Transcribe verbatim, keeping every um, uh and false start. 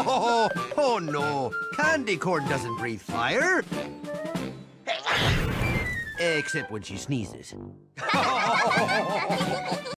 Oh, oh no, candy corn doesn't breathe fire. Except when she sneezes.